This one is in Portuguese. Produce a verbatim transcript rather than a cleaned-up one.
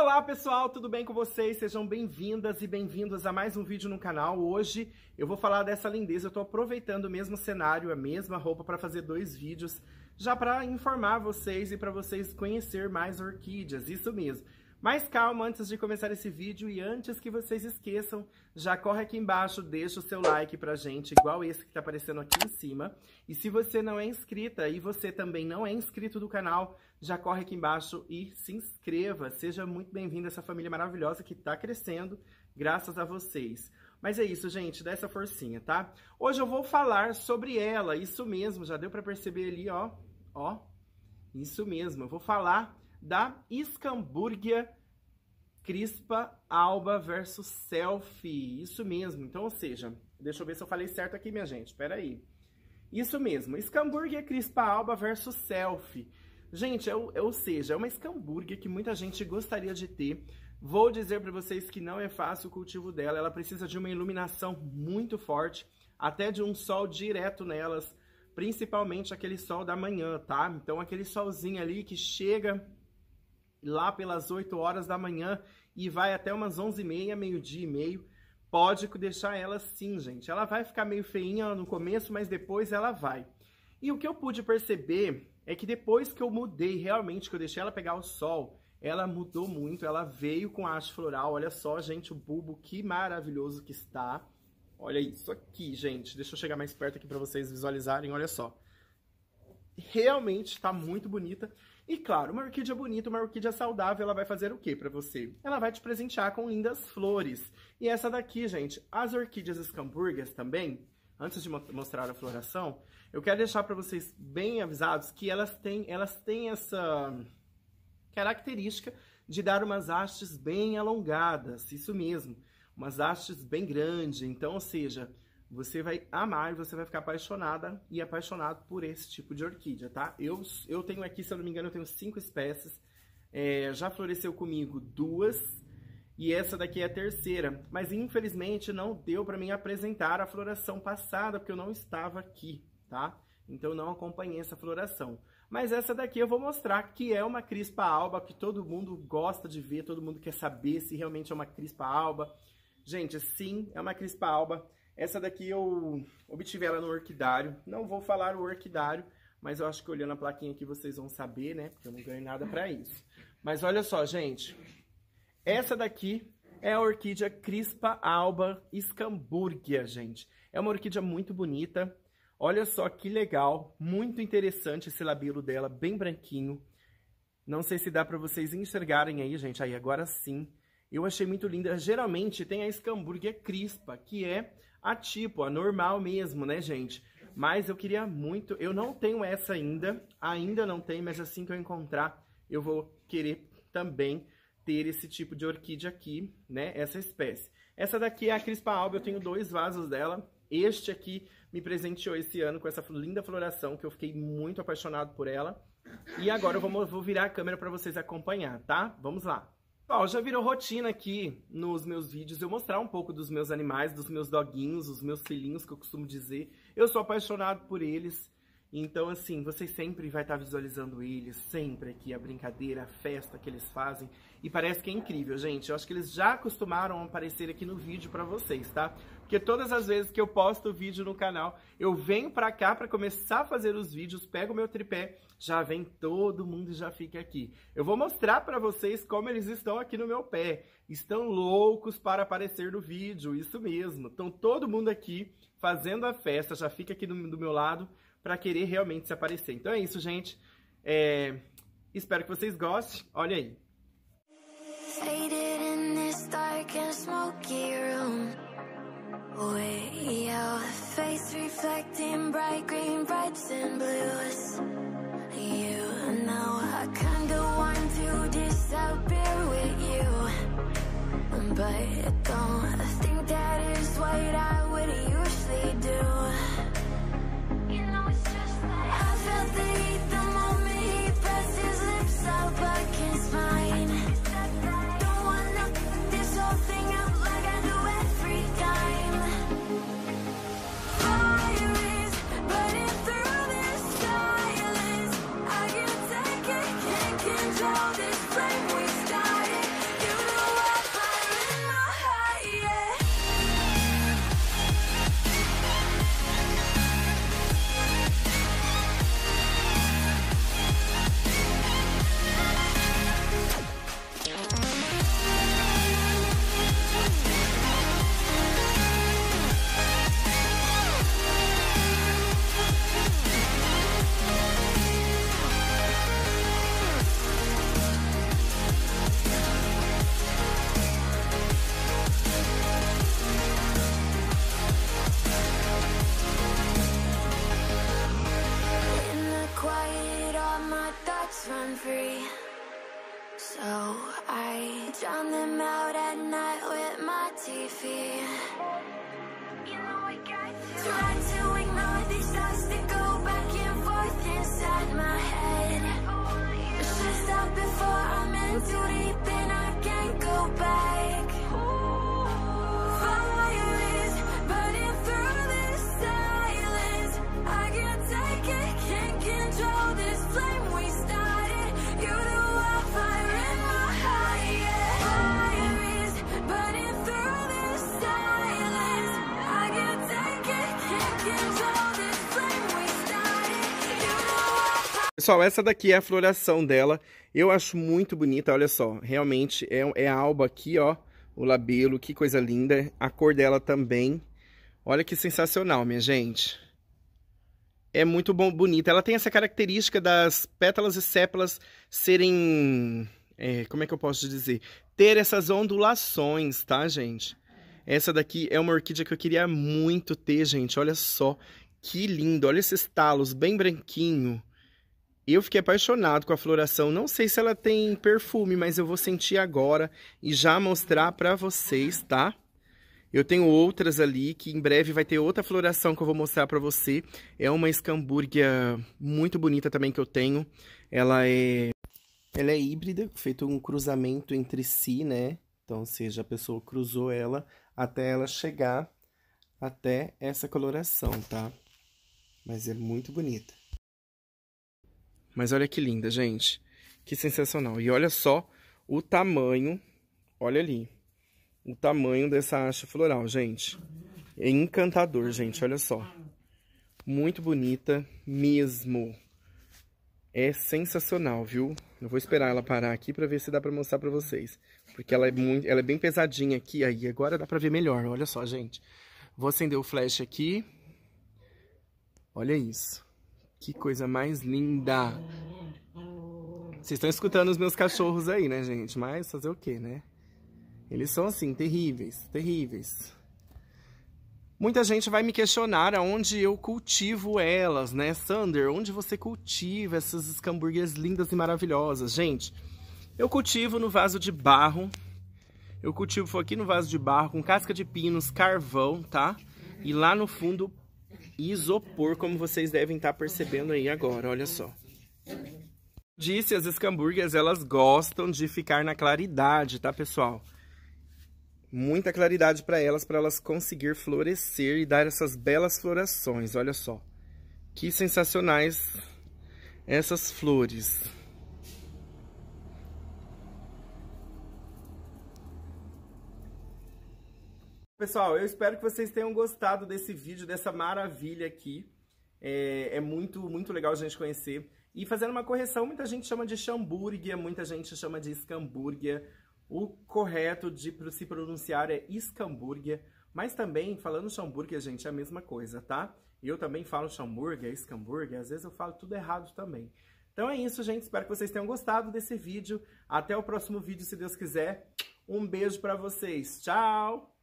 Olá pessoal, tudo bem com vocês? Sejam bem-vindas e bem-vindos a mais um vídeo no canal. Hoje eu vou falar dessa lindeza, eu tô aproveitando o mesmo cenário, a mesma roupa para fazer dois vídeos, já para informar vocês e para vocês conhecer mais orquídeas, isso mesmo. Mas calma, antes de começar esse vídeo e antes que vocês esqueçam, já corre aqui embaixo, deixa o seu like pra gente, igual esse que tá aparecendo aqui em cima. E se você não é inscrita e você também não é inscrito do canal, já corre aqui embaixo e se inscreva. Seja muito bem-vindo a essa família maravilhosa que tá crescendo graças a vocês. Mas é isso, gente, dá essa forcinha, tá? Hoje eu vou falar sobre ela, isso mesmo, já deu pra perceber ali, ó, ó, isso mesmo. Eu vou falar da Scamburgia Crispa Alba versus Selfie, isso mesmo. Então, ou seja, deixa eu ver se eu falei certo aqui, minha gente, espera aí. Isso mesmo, Scamburgia Crispa Alba versus Selfie. Gente, é, é, ou seja, é uma Scamburgia que muita gente gostaria de ter. Vou dizer para vocês que não é fácil o cultivo dela, ela precisa de uma iluminação muito forte, até de um sol direto nelas, principalmente aquele sol da manhã, tá? Então, aquele solzinho ali que chega lá pelas oito horas da manhã e vai até umas onze e meia, meio-dia e meio, pode deixar ela assim, gente. Ela vai ficar meio feinha no começo, mas depois ela vai. E o que eu pude perceber é que depois que eu mudei, realmente, que eu deixei ela pegar o sol, ela mudou muito, ela veio com haste floral. Olha só, gente, o bulbo, que maravilhoso que está. Olha isso aqui, gente. Deixa eu chegar mais perto aqui para vocês visualizarem, olha só. Realmente está muito bonita. E claro, uma orquídea bonita, uma orquídea saudável, ela vai fazer o que para você? Ela vai te presentear com lindas flores. E essa daqui, gente, as orquídeas Scamburgias também, antes de mostrar a floração, eu quero deixar para vocês bem avisados que elas têm, elas têm essa característica de dar umas hastes bem alongadas, isso mesmo, umas hastes bem grandes. Então, ou seja, você vai amar e você vai ficar apaixonada e apaixonado por esse tipo de orquídea, tá? Eu, eu tenho aqui, se eu não me engano, eu tenho cinco espécies. É, já floresceu comigo duas e essa daqui é a terceira. Mas, infelizmente, não deu para mim apresentar a floração passada, porque eu não estava aqui, tá? Então, eu não acompanhei essa floração. Mas essa daqui eu vou mostrar que é uma Crispa Alba, que todo mundo gosta de ver, todo mundo quer saber se realmente é uma Crispa Alba. Gente, sim, é uma Crispa Alba. Essa daqui eu obtive ela no orquidário. Não vou falar o orquidário, mas eu acho que olhando a plaquinha aqui vocês vão saber, né? Porque eu não ganho nada pra isso. Mas olha só, gente. Essa daqui é a orquídea Crispa Alba Scamburgia, gente. É uma orquídea muito bonita. Olha só que legal. Muito interessante esse labelo dela, bem branquinho. Não sei se dá pra vocês enxergarem aí, gente. Aí, agora sim. Eu achei muito linda. Geralmente tem a Scamburgia Crispa, que é a tipo, a normal mesmo, né, gente? Mas eu queria muito... Eu não tenho essa ainda. Ainda não tenho, mas assim que eu encontrar, eu vou querer também ter esse tipo de orquídea aqui, né? Essa espécie. Essa daqui é a Crispa Alba. Eu tenho dois vasos dela. Este aqui me presenteou esse ano com essa linda floração, que eu fiquei muito apaixonado por ela. E agora eu vou, vou virar a câmera para vocês acompanhar, tá? Vamos lá. Ó, já virou rotina aqui nos meus vídeos eu mostrar um pouco dos meus animais, dos meus doguinhos, os meus filhinhos, que eu costumo dizer. Eu sou apaixonado por eles, então assim, vocês sempre vai estar visualizando eles, sempre aqui, a brincadeira, a festa que eles fazem. E parece que é incrível, gente. Eu acho que eles já acostumaram a aparecer aqui no vídeo pra vocês, tá? Porque todas as vezes que eu posto vídeo no canal, eu venho pra cá pra começar a fazer os vídeos, pego o meu tripé, já vem todo mundo e já fica aqui. Eu vou mostrar pra vocês como eles estão aqui no meu pé. Estão loucos para aparecer no vídeo, isso mesmo. Estão todo mundo aqui fazendo a festa, já fica aqui do, do meu lado pra querer realmente se aparecer. Então é isso, gente. É... Espero que vocês gostem. Olha aí. Faded in this dark and smoky room. Way out, face reflecting bright green, brights and blues. You know I kinda want to disappear with you, but don't think that is what I would usually do. You know it's just like I felt the heat the moment he pressed his lips up against mine. Don't wanna put this whole thing out like I do every time. Fire is burning through this silence. I can't take it, can't control this flame we started. T V. Try to ignore these thoughts that go back and forth inside my head. I should stop before I'm in too deep and I can't go back. Fire is burning through this silence. I can't take it, can't control this flame we started. You the wildfire in my heart, yeah. Fire is burning through this silence. I can't take it, can't control this flame we started. You the wildfire. Pessoal, essa daqui é a floração dela. Eu acho muito bonita, olha só. Realmente é, é a alba aqui, ó. O labelo, que coisa linda. A cor dela também. Olha que sensacional, minha gente. É muito bom, bonita. Ela tem essa característica das pétalas e sépalas serem... É, como é que eu posso dizer? Ter essas ondulações, tá, gente? Essa daqui é uma orquídea que eu queria muito ter, gente. Olha só. Que lindo. Olha esses talos bem branquinho. Eu fiquei apaixonado com a floração. Não sei se ela tem perfume, mas eu vou sentir agora e já mostrar pra vocês, tá? Eu tenho outras ali, que em breve vai ter outra floração que eu vou mostrar pra você. É uma escambúrgia muito bonita também que eu tenho. Ela é, ela é híbrida, feito um cruzamento entre si, né? Então, ou seja, a pessoa cruzou ela até ela chegar até essa coloração, tá? Mas é muito bonita. Mas olha que linda, gente. Que sensacional. E olha só o tamanho. Olha ali. O tamanho dessa haste floral, gente. É encantador, gente. Olha só. Muito bonita mesmo. É sensacional, viu? Eu vou esperar ela parar aqui pra ver se dá pra mostrar pra vocês. Porque ela é, muito, ela é bem pesadinha aqui. Aí agora dá pra ver melhor. Olha só, gente. Vou acender o flash aqui. Olha isso. Que coisa mais linda! Vocês estão escutando os meus cachorros aí, né, gente? Mas fazer o quê, né? Eles são, assim, terríveis, terríveis. Muita gente vai me questionar aonde eu cultivo elas, né? Sander, onde você cultiva essas escambúrgias lindas e maravilhosas? Gente, eu cultivo no vaso de barro. Eu cultivo aqui no vaso de barro com casca de pinos, carvão, tá? E lá no fundo... isopor, como vocês devem estar percebendo aí agora, olha só. Disse, as escambúrgias, elas gostam de ficar na claridade, tá, pessoal? Muita claridade para elas, para elas conseguir florescer e dar essas belas florações, olha só. Que sensacionais essas flores. Pessoal, eu espero que vocês tenham gostado desse vídeo, dessa maravilha aqui. É, é muito, muito legal a gente conhecer. E fazendo uma correção, muita gente chama de chambúrgia, muita gente chama de escambúrgia. O correto de se pronunciar é escambúrgia. Mas também, falando chambúrgia, gente, é a mesma coisa, tá? Eu também falo chambúrgia, escambúrgia, às vezes eu falo tudo errado também. Então é isso, gente. Espero que vocês tenham gostado desse vídeo. Até o próximo vídeo, se Deus quiser. Um beijo pra vocês. Tchau!